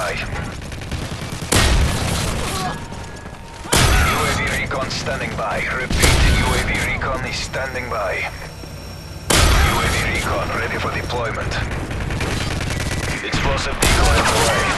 by. UAV recon standing by. Repeat, UAV recon is standing by. UAV recon ready for deployment. Explosive decoy on the way.